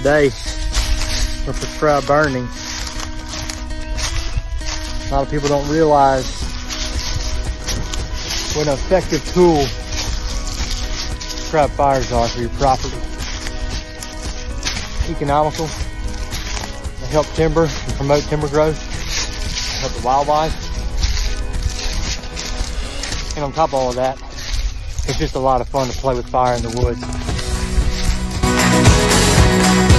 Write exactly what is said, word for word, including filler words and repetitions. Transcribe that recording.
today for prescribed burning. A lot of people don't realize what an effective tool prescribed fires are for your property. Economical, they help timber and promote timber growth, help the wildlife. And on top of all of that, it's just a lot of fun to play with fire in the woods.